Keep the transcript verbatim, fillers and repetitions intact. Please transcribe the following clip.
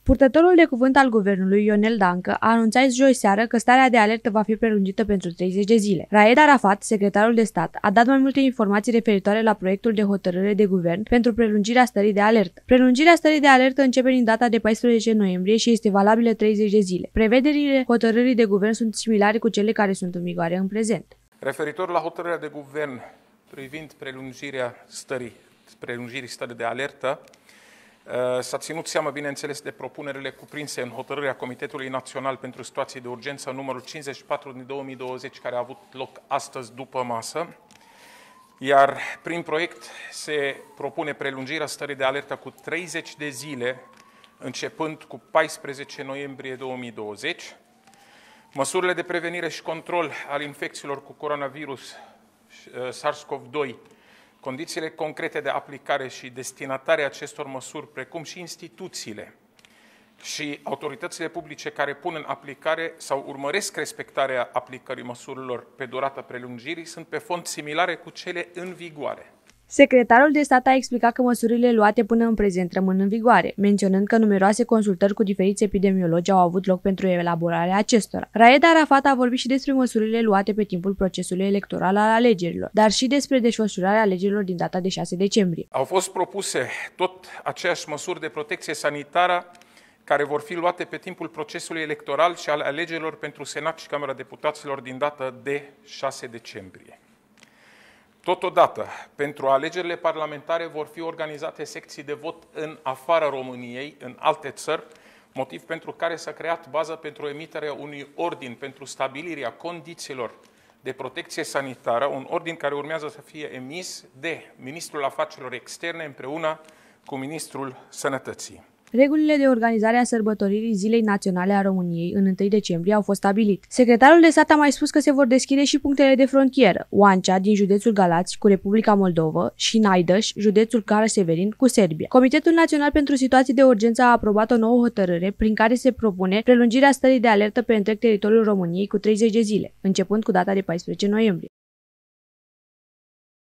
Purtătorul de cuvânt al guvernului, Ionel Dancă, a anunțat joi seară că starea de alertă va fi prelungită pentru treizeci de zile. Raed Arafat, secretarul de stat, a dat mai multe informații referitoare la proiectul de hotărâre de guvern pentru prelungirea stării de alertă. Prelungirea stării de alertă începe din data de paisprezece noiembrie și este valabilă treizeci de zile. Prevederile hotărârii de guvern sunt similare cu cele care sunt în vigoare în prezent. Referitor la hotărârea de guvern privind prelungirea stării, prelungirii stării de alertă, s-a ținut seama, bineînțeles, de propunerile cuprinse în hotărârea Comitetului Național pentru Situații de Urgență numărul cincizeci și patru din două mii douăzeci, care a avut loc astăzi după masă, iar prin proiect se propune prelungirea stării de alertă cu treizeci de zile, începând cu paisprezece noiembrie două mii douăzeci. Măsurile de prevenire și control al infecțiilor cu coronavirus SARS-CoV doi, condițiile concrete de aplicare și destinatarea acestor măsuri, precum și instituțiile și autoritățile publice care pun în aplicare sau urmăresc respectarea aplicării măsurilor pe durata prelungirii, sunt pe fond similare cu cele în vigoare. Secretarul de stat a explicat că măsurile luate până în prezent rămân în vigoare, menționând că numeroase consultări cu diferiți epidemiologi au avut loc pentru elaborarea acestora. Raed Arafat a vorbit și despre măsurile luate pe timpul procesului electoral al alegerilor, dar și despre desfășurarea alegerilor din data de șase decembrie. Au fost propuse tot aceeași măsuri de protecție sanitară care vor fi luate pe timpul procesului electoral și al alegerilor pentru Senat și Camera Deputaților din data de șase decembrie. Totodată, pentru alegerile parlamentare vor fi organizate secții de vot în afara României, în alte țări, motiv pentru care s-a creat baza pentru emiterea unui ordin pentru stabilirea condițiilor de protecție sanitară, un ordin care urmează să fie emis de Ministrul Afacerilor Externe împreună cu Ministrul Sănătății. Regulile de organizare a sărbătoririi Zilei Naționale a României în întâi decembrie au fost stabilite. Secretarul de stat a mai spus că se vor deschide și punctele de frontieră, Oancea din județul Galați cu Republica Moldova și Naidăș, județul Cara-Severin cu Serbia. Comitetul Național pentru Situații de Urgență a aprobat o nouă hotărâre prin care se propune prelungirea stării de alertă pe întreg teritoriul României cu treizeci de zile, începând cu data de paisprezece noiembrie.